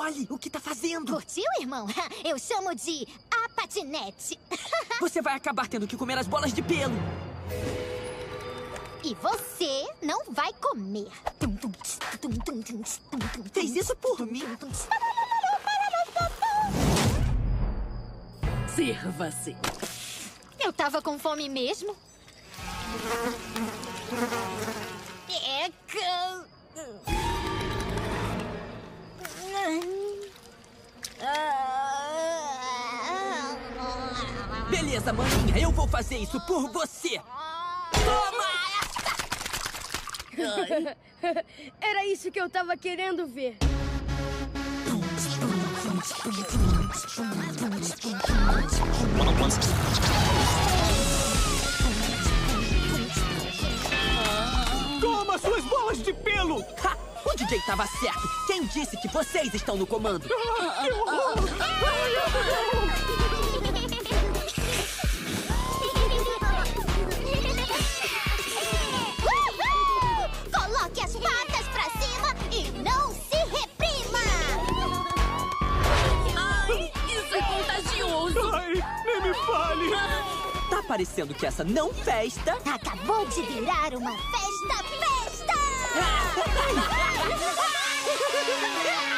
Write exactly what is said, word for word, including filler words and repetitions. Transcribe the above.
Olhe o que tá fazendo. Curtiu, irmão? Eu chamo de a patinete. Você vai acabar tendo que comer as bolas de pelo. E você não vai comer. Fez isso por mim. Sirva-se. Eu tava com fome mesmo. Eca. Beleza, maninha, eu vou fazer isso por você. Toma! Era isso que eu tava querendo ver. Toma suas bolas de pelo! Ha! O D J tava certo. Quem disse que vocês estão no comando? Ah, que horror! Coloque as patas pra cima e não se reprima! Ai, isso é contagioso. Ai, nem me fale! Tá parecendo que essa não festa... Acabou de virar uma festa, festa!